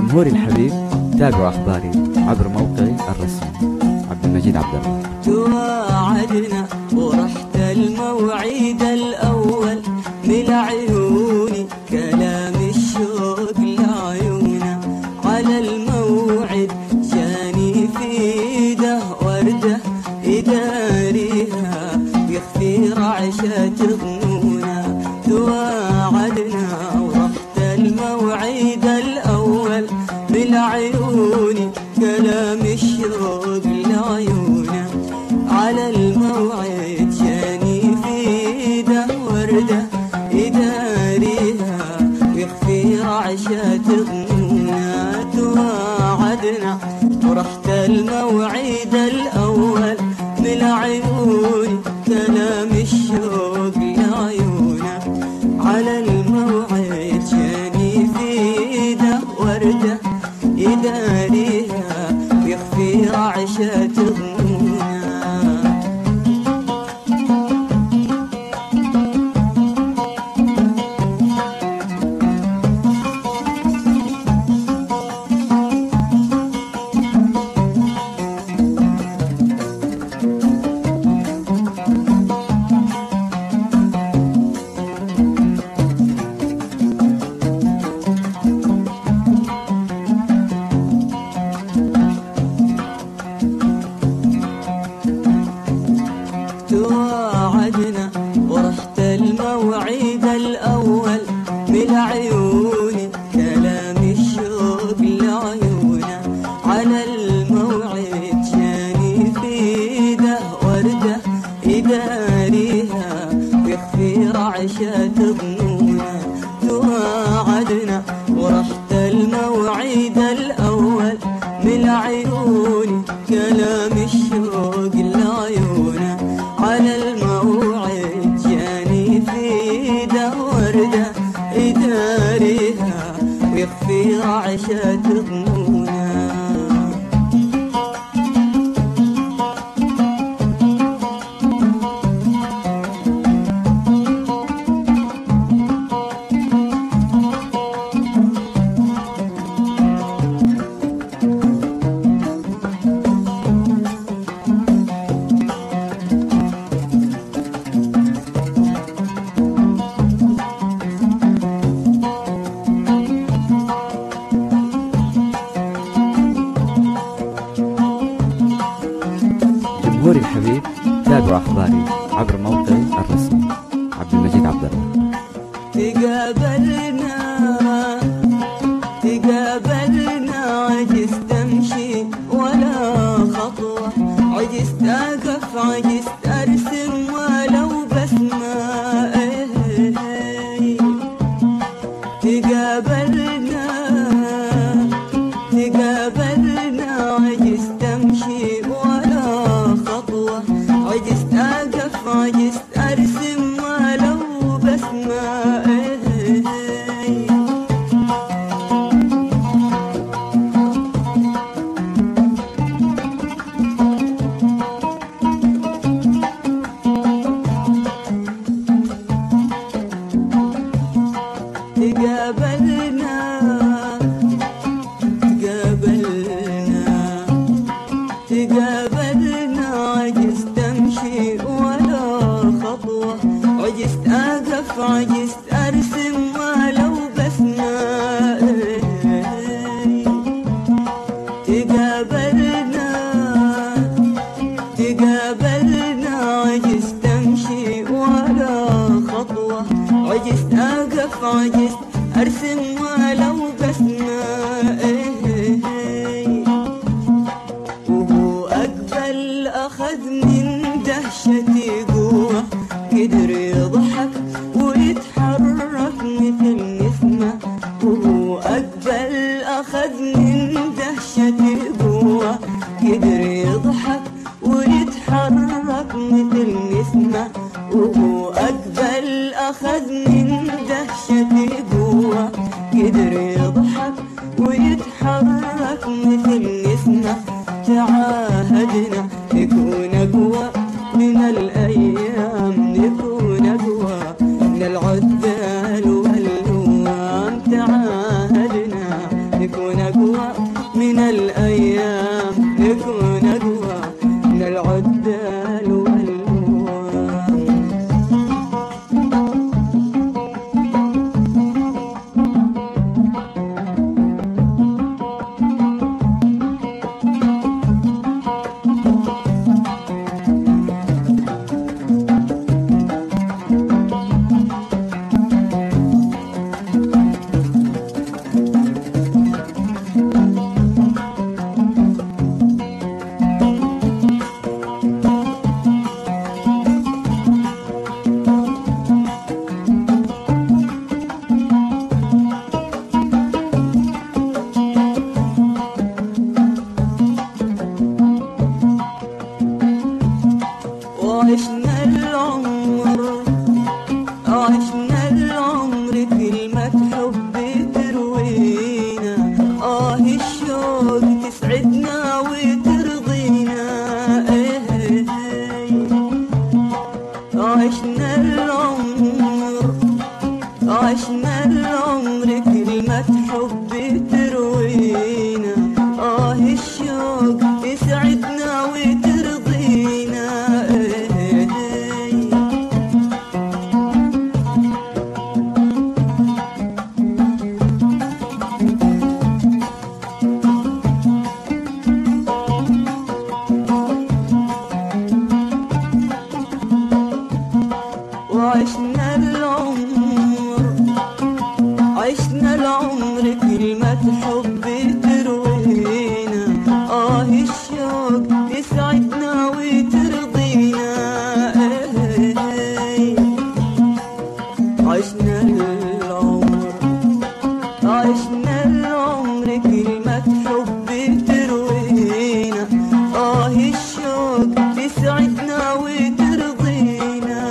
جمهوري الحبيب، تابعوا أخباري عبر موقعي الرسمي عبد المجيد عبد الله. توعدنا ورحت الموعد الأول من عيوني، كلام الشوق لعيونه على الموعد جاني في ايده وردة يداريها يخفي رعشة ظنونه. توعدنا ورحت الموعد الأول من عيوني، كلام الشوق لعيونه على الموعد جاني في ايده وردة يداريها ويخفي رعشة ظنونه. توعدنا ورحت الموعد الأول من عيوني، كلام الشوق لعيونه على الموعد جاني في ايده وردة يداريها ويخفي رعشة ظنونه. توعدنا ورحت الموعد الأول من عيوني، كلام الشوق لعيونه على الموعد جاني في ايده وردة يداريها ويخفي رعشة ظنونه. توعدنا ورحت الموعد الأول من عيوني، كلام الشوق لعيونه على الموعد جاني في ايده وردة يداريها ويخفي رعشة ظنونه. جمهوري الحبيب، تابعوا أخباري عبر موقعي الرسمي عبد المجيد عبد الله. تقابلنا عجزت امشي ولا خطوة، عجزت اقف عجزت ارسم ولو بسمة. تقابلنا عجزت امشي ولا خطوة، عجزت اقف عجزت ارسم ولو بسمة. تقابلنا عجزت امشي ولا خطوة، عجزت اقف عجزت ارسم ولو بسمة. تقابلنا عجزت امشي ولا خطوة، عجزت اقف عجزت ارسم ولو بسمة. وهو اقبل اخذ من دهشتي قوة، قدر يضحك ويتحرك مثل نسمة. وهو اقبل اخذ من دهشتي قوة، قدر يضحك ويتحرك مثل نسمة. وهو اقبل اخذ من دهشتي قوة، قدر يضحك ويتحرك مثل نسمة. تعاهدنا نكون اقوى من الايام، نكون اقوى من العذال واللوام. تعاهدنا نكون اقوى الأبدال والألوان. وعشنا العمر كلمة حب تروينا، الشوق تسعدنا وترضينا. عشنا العمر كلمة حب تروينا، الشوق تسعدنا وترضينا. وعشنا العمر كلمة حب تروينا، الشوق تسعدنا وترضينا. عشنا العمر كلمة حب تروينا، الشوق تسعدنا وترضينا.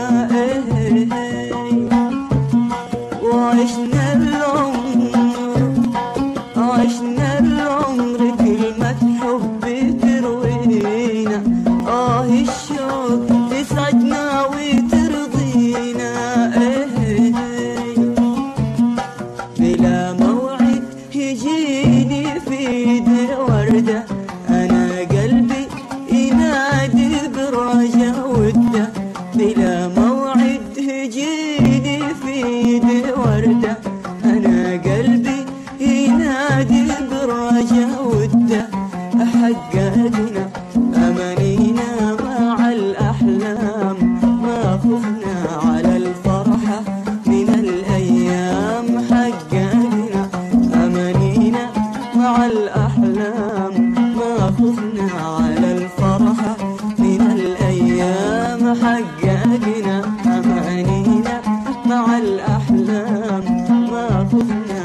وعشنا العمر كلمة حب تروينا، الشوق تسعدنا وترضينا. بلا موعد يجيني في ايدي وردة، انا قلبي ينادي برجا وده. بلا موعد يجيني في ايدي وردة، انا قلبي ينادي برجا وده. حققنا امانينا مع الاحلام، ما خفنا على الفرحة من الايام. حققنا امانينا مع الاحلام، ما خفنا على الفرحة من الايام. حققنا امانينا مع الاحلام، ما خفنا